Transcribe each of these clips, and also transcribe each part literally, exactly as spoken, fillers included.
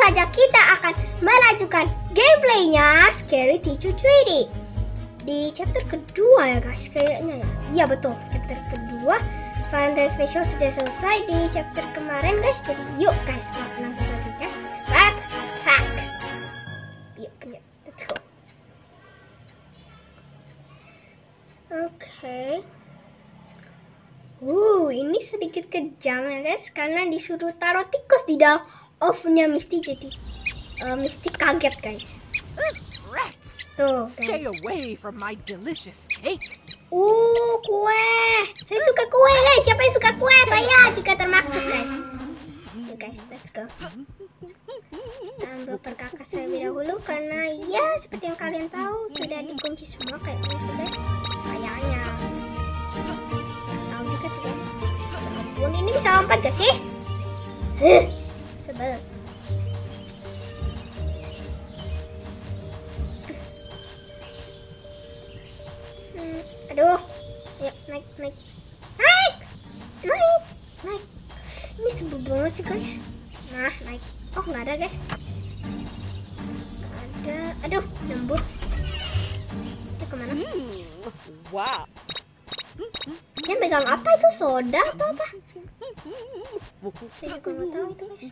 saja kita akan melanjutkan gameplaynya Scary Teacher tiga D di chapter kedua ya guys, kayaknya ya. Iya betul, chapter kedua. Valentine Special sudah selesai di chapter kemarin guys. Jadi yuk guys, langsung saja ya. Let's attack. Yuk, let's go. Oke. Okay. Uh, ini sedikit kejam ya guys, karena disuruh taruh tikus di dalam ovennya Misty, jadi uh, Misty kaget guys. Rats! Tuh guys. Stay away from my delicious cake. Uh, kue. Saya suka kue guys. Siapa yang suka kue? Saya juga termasuk guys. Yuk guys, let's go. Kita ambil perkakas terlebih dahulu karena ya seperti yang kalian tahu sudah dikunci semua kayaknya sih guys. Kayaknya. Tahu juga sih guys. Ampun, ini bisa lompat gak sih? Huh, sebel. Hmm, aduh, yuk naik naik naik naik naik. Ini sebel banget sih guys. Nah naik. Oh nggak ada guys. Nggak ada. Aduh lembut. Itu kemana? Mm, wow. Dia megang apa itu? Soda atau apa? Saya juga nggak tahu itu guys.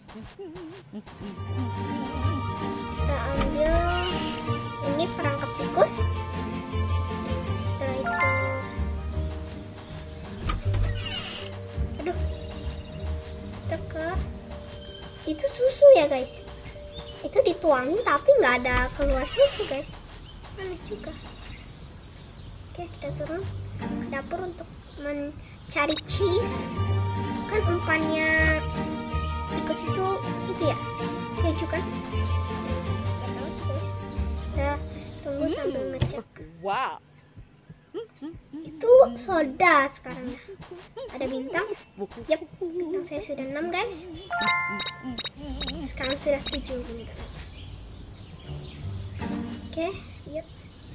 Kita ambil ini perangkap tikus. Setelah itu, aduh, kita ke itu susu ya guys. Itu dituangin tapi nggak ada keluar susu guys. Aneh juga. Oke, kita turun ke dapur untuk mencari cheese. Kan umpannya tikus itu itu ya, keju kan? Nggak tahu sih guys. Kita tunggu sambil ngecek. Wow. Itu soda sekarang ya. Ada bintang. Yap, bintang saya sudah enam guys. Sekarang sudah tujuh bintang. Oke, yuk.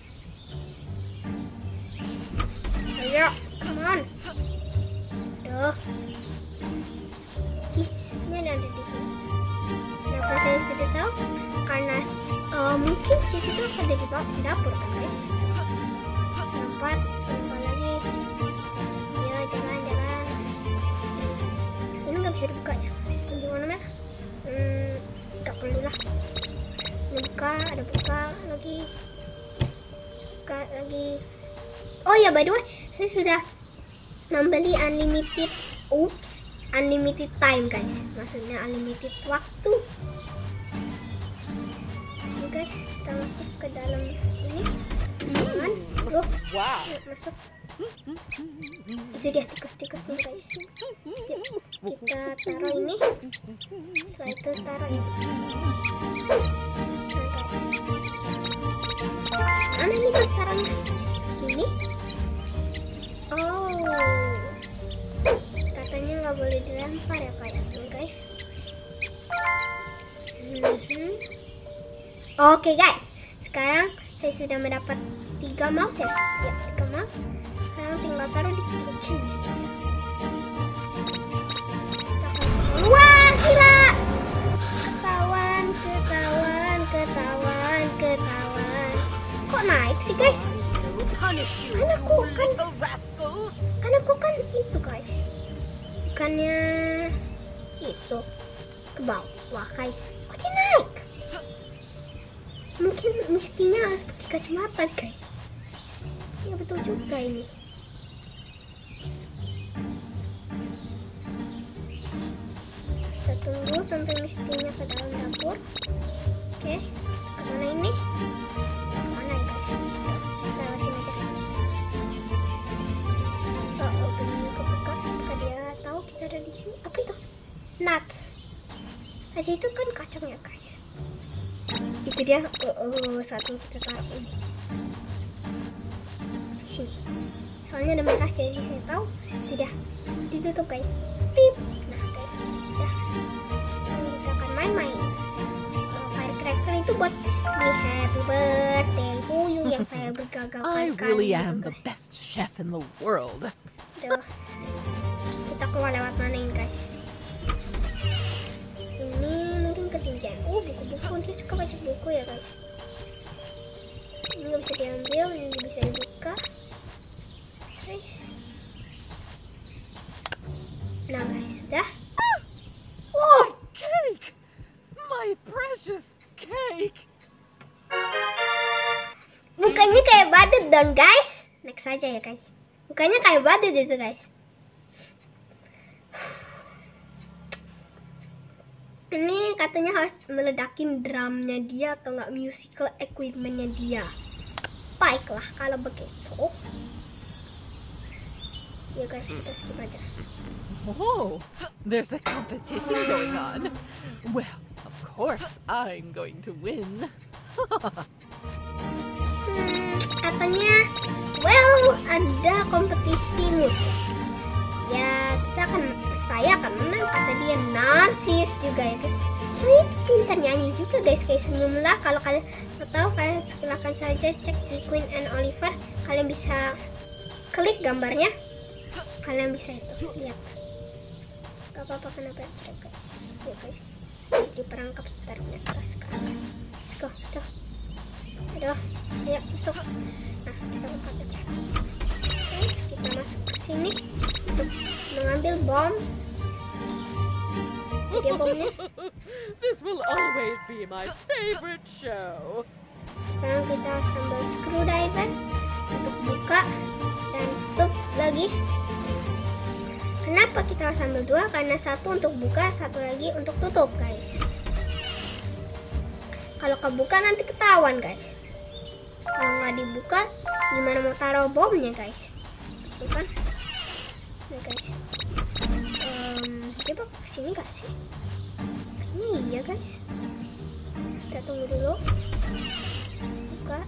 Ayo, come on. Aduh. Cheese-nya ada di sini. Kenapa saya sudah tahu? Karena uh, mungkin cheese itu ada di dapur kan guys. Lompat, lompat lagi. Ya, jalan-jalan. Ini nggak bisa dibuka ya. Ini gimana mah? Hmm, nggak perlu lah. Ini buka, ada buka lagi. Buka lagi. Oh ya, by the way, saya sudah membeli unlimited, oops, unlimited time guys. Maksudnya unlimited waktu. Ini guys, kita masuk ke dalam ini. Jangan, loh, Wow. yuk masuk. Itu dia tikus-tikusnya guys. Yuk, kita taruh ini. Setelah itu taruh ini. Nah, guys. Mana ini guys taruhnya? Ini. Oh, katanya nggak boleh dilempar ya kayaknya guys. Mm-hmm. Oke guys, sekarang saya sudah mendapat tiga mouse ya, ya tiga mouse. Sekarang tinggal taruh di kitchen. Wah gila, ketahuan, ketahuan, ketahuan, ketahuan. Kok naik sih guys? Anakku kan, anakku kan itu guys, bukannya itu ke bawah guys. Kok dia naik? Mungkin mestinya seperti kacamata guys. Ya betul juga ini. Kita tunggu sampai mestinya ke dalam dapur. Oke, kemana ini? Kemana ya guys? Kita lewatin aja. Oh, oh benar kebuka. Apakah dia tahu kita ada di sini? Apa itu? Nuts. Aja itu kan kacang ya guys. Itu dia uh, uh, satu kita taruh ini sini. Soalnya ada merah jadi saya tahu tidak ditutup guys. Pip. Nah guys, udah. Sekarang kita akan main-main. Uh, firecracker itu buat di happy birthday to you yang saya bergagalkan. I really am the best chef in the world. Duh. Kita keluar lewat mana ini guys? Ini mungkin ketinggian. Oh, guys. Ini nggak bisa diambil, ini bisa dibuka guys. Nah guys, sudah. Oh, cake! My precious cake! Mukanya kayak badut dong guys. Next saja ya guys. Mukanya kayak badut itu guys. Ini katanya harus meledakin drumnya dia atau nggak musical equipmentnya dia. Baiklah kalau begitu. Ya guys, kita skip aja. Oh, there's a competition going on. Well, of course I'm going to win. Hmm, katanya, well, ada kompetisi musik. Ya, kita akan, saya akan menang, kata dia. Narsis juga ya guys. Saya pintar nyanyi juga guys, kayak senyumlah. Kalau kalian mau tahu, kalian silahkan saja cek di Queen and Oliver. Kalian bisa klik gambarnya, kalian bisa itu lihat. Gak apa-apa kenapa ya guys. Ya guys, diperangkap ternyata sekarang. Let's go, aduh, aduh, ayo masuk. Nah, kita buka aja. Oke, kita masuk ke sini untuk mengambil bom. Dia bomnya. This will always be my favorite show. Sekarang kita sambil screwdriver untuk buka dan tutup lagi. Kenapa kita harus ambil dua? Karena satu untuk buka, satu lagi untuk tutup guys. Kalau kebuka nanti ketahuan guys. Kalau nggak dibuka, gimana mau taruh bomnya guys? Tuh kan? Nah guys, um, coba kesini nggak sih? Kayaknya iya guys. Kita tunggu dulu. Buka.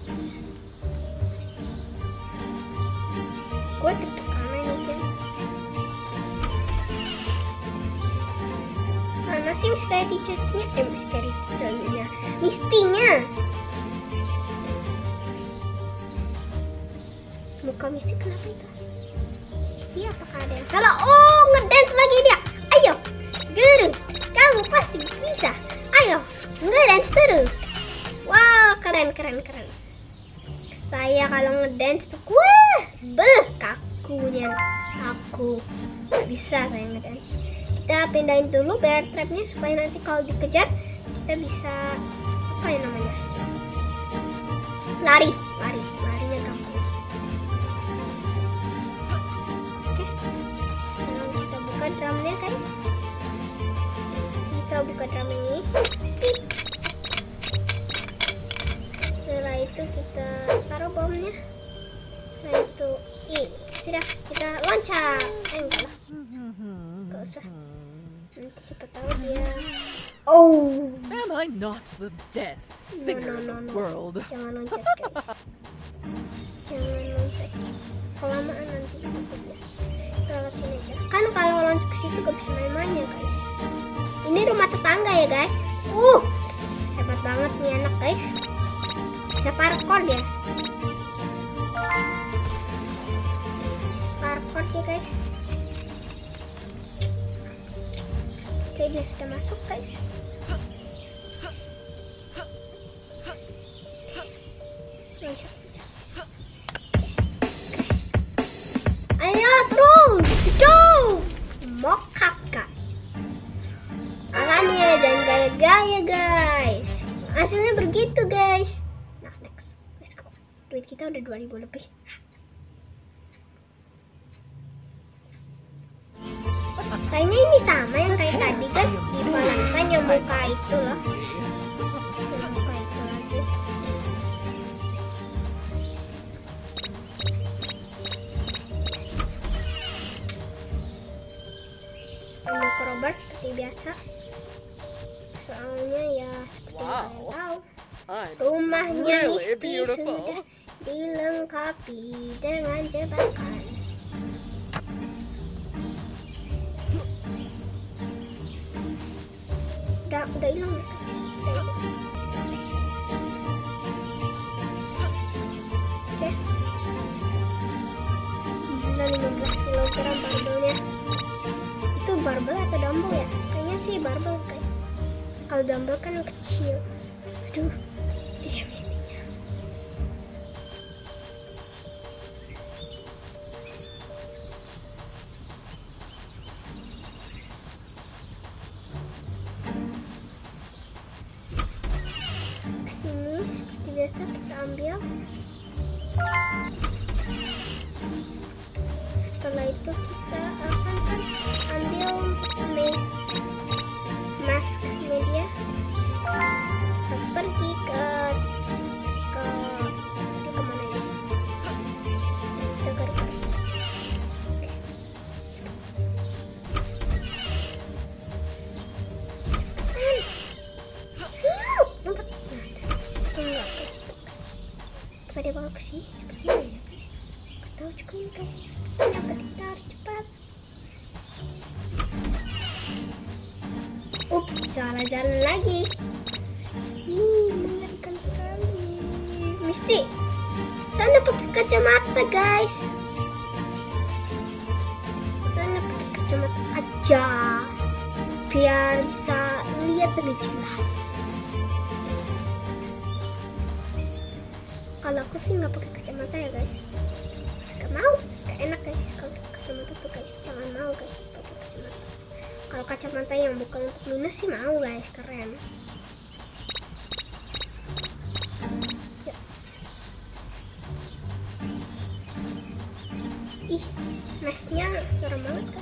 Gue deg-degan aja. Mana sih scary teacher-nya? Eh, scary teacher-nya. Mistinya. Muka Misty kenapa itu? Misty apakah ada yang salah? Oh, ngedance lagi dia. Ayo, guru, kamu pasti bisa. Ayo, ngedance terus. Wow, keren, keren, keren. Saya kalau ngedance tuh, wah, beh, kakunya aku. Gak bisa saya ngedance. Kita pindahin dulu bear trapnya supaya nanti kalau dikejar kita bisa apa ya namanya? Lari, lari, larinya gampang. Oke, sekarang kita buka drumnya guys. Kita buka drum ini. Setelah itu kita taruh bomnya. Setelah itu, ih, sudah kita loncat. Eh enggak lah, enggak usah. Nanti siapa tahu dia. Oh. Am I not the best singer No, no, no, in the no. world? Jangan loncat guys. Jangan loncat. Kelamaan nanti takutnya. Kita lewat sini aja. Kan kalau loncat ke situ gak bisa main-main ya guys. Ini rumah tetangga ya guys. Uh, hebat banget nih anak guys. Bisa parkour dia. Parkour ya guys. Oke, dia sudah masuk guys. Loncat. Ayo terus, jauh, mokak guys. Makanya jangan gaya-gaya guys. Hasilnya begitu guys. Nah next, let's go. Duit kita udah dua ribu lebih. Kayaknya ini sama yang kayak tadi guys di Valentine yang muka itu loh. Yang muka itu lagi. Ambil crowbar seperti biasa. Soalnya ya seperti yang kalian Wow. tahu, I'm rumahnya really Misty beautiful. sudah dilengkapi dengan jebakan. Udah, udah hilang ya guys. Udah hilang. Oke. Gila lima belas kilogram barbelnya. Itu barbel atau dumbbell ya? Kayaknya sih barbel guys. Kalau dumbbell kan yang kecil. Aduh, biasa kita ambil. Setelah itu kita akan kan ambil mask masknya dia. Kita pergi ke ke di kemana ya? Kita ke depan. Dia bakal kesini sepertinya ya guys. Gak tahu juga nih guys. Kenapa kita harus cepat? Ups, salah jalan lagi. Hmm, mengerikan sekali. Misty, sana pakai kacamata guys. Sana pakai kacamata aja, biar bisa lihat lebih jelas. Kalau aku sih nggak pakai kacamata ya guys, nggak mau, nggak enak guys kalau pakai kacamata tuh guys, jangan mau guys pakai kacamata. Kalau kacamata yang bukan untuk minus sih mau guys, keren. Ya. Ih, mesnya serem banget kan.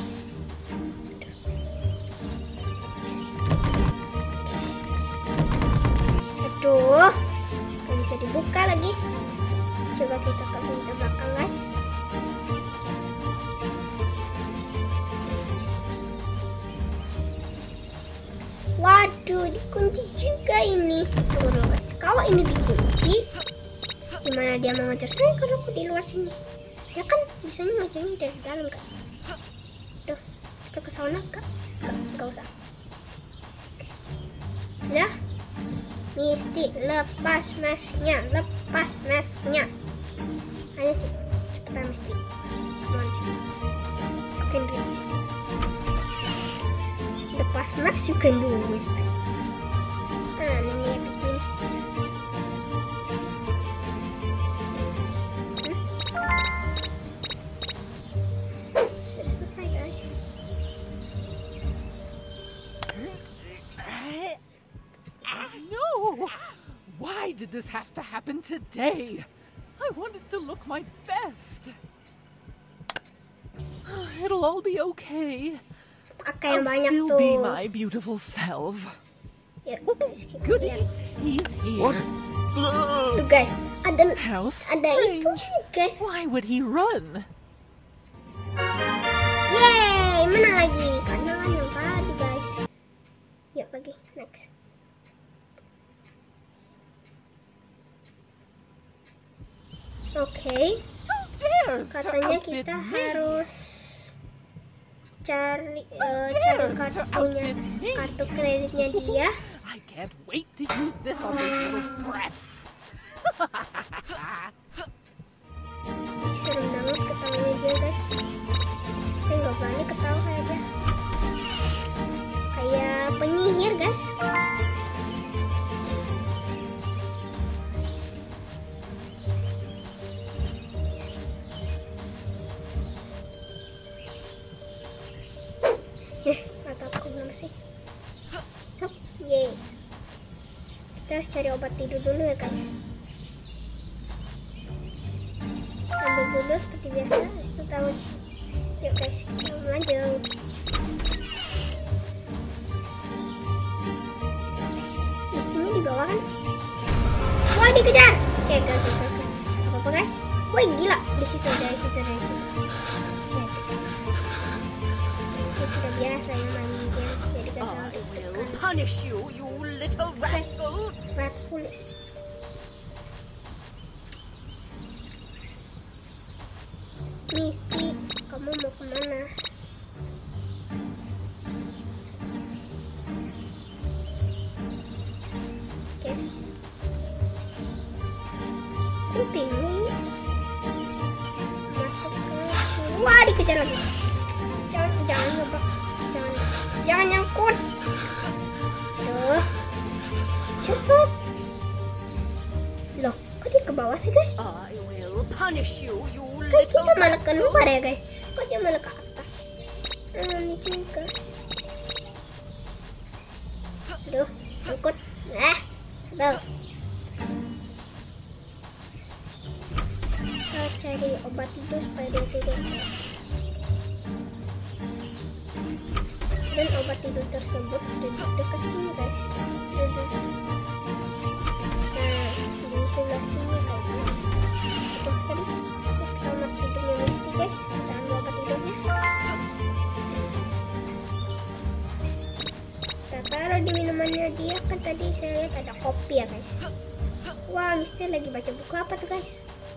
Aduh, nggak bisa dibuka lagi. Coba kita ke pintu belakang guys. Waduh, dikunci juga ini. Tunggu dulu guys, kalau ini dikunci, gimana dia mau ngejar saya kalau aku di luar sini? Ya kan bisanya ngejarnya dari dalam guys. Duh, kita ke sana kak? Gak, gak usah. Sudah. Misty, lepas masknya, lepas masknya. Ayo sih, cepetan Misty. Come on Misty. You can do it Misty. Lepas mask, you can do it. Nah, ini ya bikin. Hmm? Sudah selesai guys. No! Why did this have to happen today? I wanted to look my best. It'll all be okay. Pakai yang I'll banyak still tuh. be my beautiful self. Ya, guys, kita Goody, lihat. he's here. What? Tuh guys, ada How ada itu strange. nih guys. Why would he run? Yeay, menang lagi. Karena kan yang tadi guys. Yuk lagi, next. Oke, Who dares to katanya outbid kita me? harus cari Who eh, cari dares to kartunya, outbid me? kartu kreditnya dia. I can't wait to use this on those little brats. Serem banget ketawanya dia guys. Saya nggak berani ketawa kayak dia. Kayak penyihir guys. Eh, mata aku kenapa sih? Hup, yeay. Kita harus cari obat tidur dulu ya guys. Ambil dulu seperti biasa, habis itu taruh di sini. Yuk guys, kita lanjut. Istrinya di bawah kan? Wah, dikejar! Oke, oke, oke, oke. Apa-apa guys? Wih, gila! Di situ, dari situ, dari situ. Oke. Saya sudah biasa ya main game, jadi gak terlalu I will deg-degan. punish you, you little rascals! Rat full. Misty, kamu mau kemana? Oke. Aku bingung. Masuk ke sini. Wah, dikejar lagi. Jangan, jangan nyoba. Jangan, jangan nyangkut. Aduh. Cepet. Loh, kok dia ke bawah sih guys? I will punish you, you Kan little kita malah rascals! keluar ya guys. Kok dia malah ke atas? Nah, ini juga. Aduh, angkut. Eh, sebel. cari obat tidur supaya dia tidur. Dan obat tidur tersebut ada di dekat sini guys. Nah, di sebelah sini kayaknya. Terus tadi kamar tidurnya Misty guys. Kita ambil obat tidurnya. Kita taruh di minumannya dia. Kan tadi saya lihat ada kopi ya guys. Wah, Misty lagi baca buku apa tuh guys?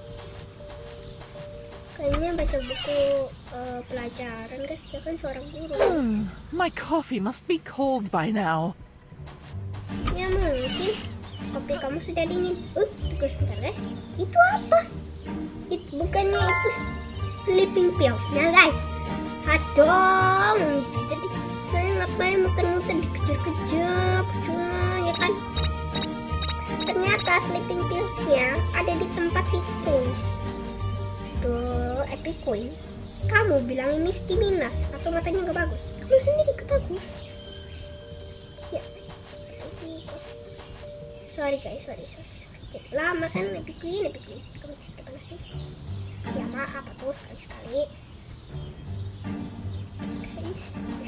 Kayaknya baca buku uh, pelajaran guys, dia kan seorang guru guys. Hmm, my coffee must be cold by now. Ya mungkin kopi kamu sudah dingin. Uh, tunggu sebentar guys. Itu apa? It, bukannya itu sleeping pills-nya guys. Aduh, jadi saya ngapain muter-muter dikejar-kejar, percuma ya kan? Ternyata sleeping pills-nya ada di tempat situ. Tuh, Epic Coin. Kamu bilang Misty minus atau matanya gak bagus? Kamu sendiri gak bagus. Ya sih. Sorry guys, sorry, sorry, sorry. Jadi lama kan Epic Coin, Epic Coin. Kamu situ mana sih? Ya maaf, tuh sekali-sekali. Guys,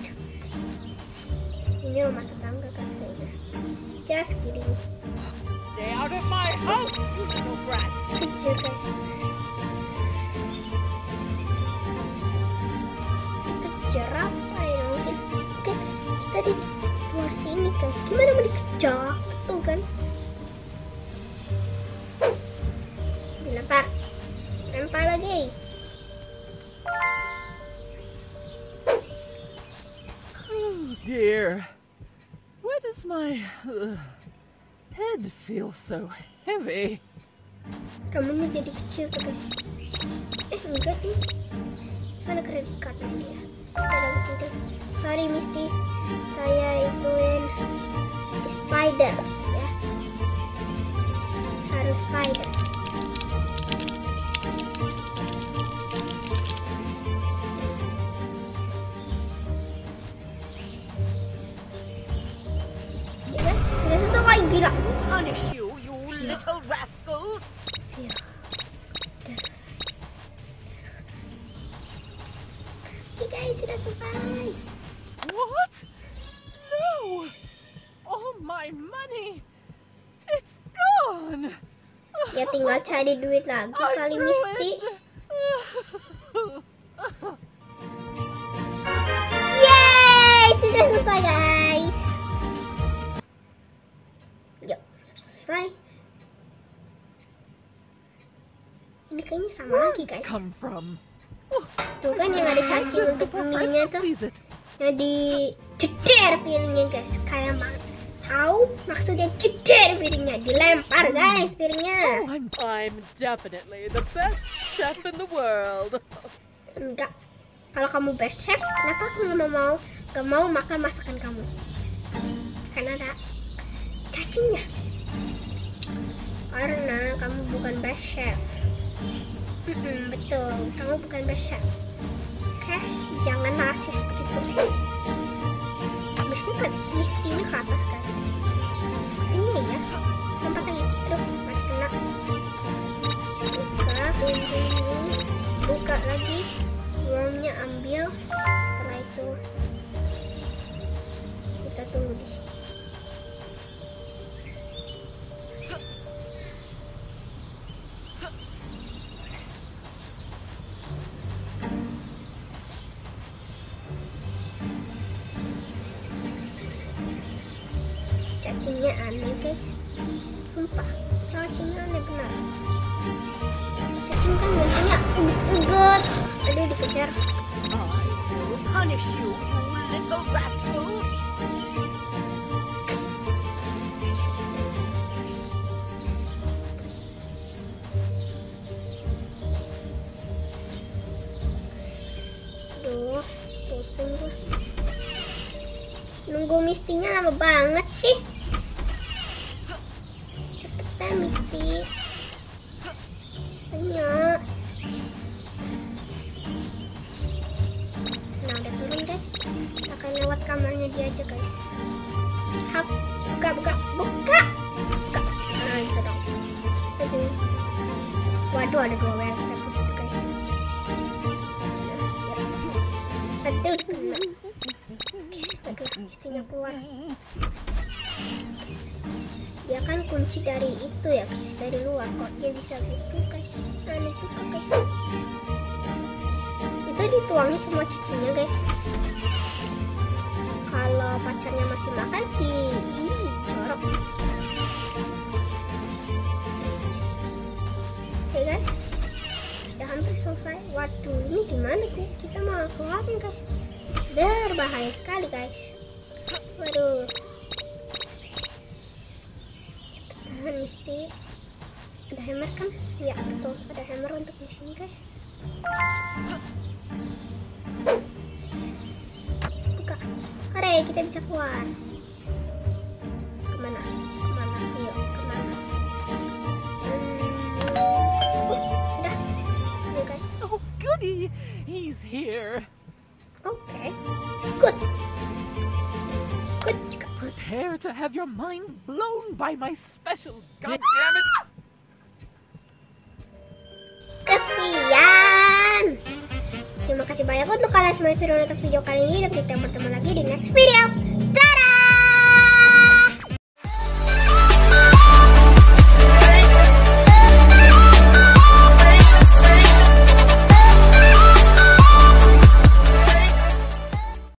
ini rumah tetangga guys kayaknya. Just kidding. Stay out of my house, you little brat. Kejar guys. Kejar apa ya? Mungkin kan kita di luar sini guys. Gimana mau dikejar? Betul kan? Dilempar. Lempar lagi. Oh dear. Why does my uh, head feel so heavy? Rambutnya jadi kecil tuh guys. Eh enggak sih. Mana kredit cardnya dia? Ada begitu. Sorry Misty, saya ituin spider ya. Harus spider. Ya guys, sudah sesuai gila. Punish you, you little rascals. Iya. Oke guys, sudah selesai. What? No! All my money! It's gone! Ya tinggal cari duit lagi I kali blew Misty. it. Yeay, sudah selesai guys. Yuk, selesai. Ini kayaknya sama lagi Where's guys. come from? Tuh kan yang ada cacing untuk mie-nya tuh. Sees it. Yang di jeder piringnya guys. Kayak mak tahu maksudnya jeder piringnya, dilempar guys piringnya. Oh, I'm I'm definitely the best chef in the world. Enggak. Kalau kamu best chef, kenapa aku nggak mau nggak mau makan masakan kamu? Karena ada cacingnya. Karena kamu bukan best chef. Mm-mm, betul, kamu bukan best chef. Oke, jangan narsis begitu. Mesti kan Misty-nya ke atas kan? Ini ya, tempat lagi. Aduh, masih kena. Buka pintu ini, buka lagi. Wormnya ambil. Setelah itu kita tunggu di sini. Cacingnya aneh guys, sumpah cacingnya aneh benar. Cacing kan biasanya ugut-ugut. Aduh dikejar. I will punish you, you little rascals. Aduh, pusing gua. Nunggu Misty-nya lama banget sih. Cepetan Misty. Ayo. Nah udah turun guys. Kita akan lewat kamarnya dia aja guys. Hap, buka, buka, buka. Buka. Nah itu dong. Aduh. Waduh ada dua W F P. bisa keluar. Dia kan kunci dari itu ya guys, dari luar. Kok dia bisa gitu guys? Aneh juga guys. Itu dituangin semua cucinya guys. Kalau pacarnya masih makan sih, ih, jorok. Oke guys, udah hampir selesai. Waduh, ini gimana sih? Kita mau keluarin guys. Berbahaya sekali guys. Waduh. Cepetan mesti. Ada hammer kan? Ya betul, ada hammer untuk di sini guys. Yes. Buka. Hore, kita bisa keluar. Kemana? Kemana? Ayo, kemana? Hmm. Oh, sudah. Ayo guys. Oh, goody! He's here. Okay. Good. Good juga. Prepare to have your mind blown by my special. God damn it! Kesian. Terima kasih banyak untuk kalian semua yang sudah nonton video kali ini dan kita bertemu lagi di next video. Dadah!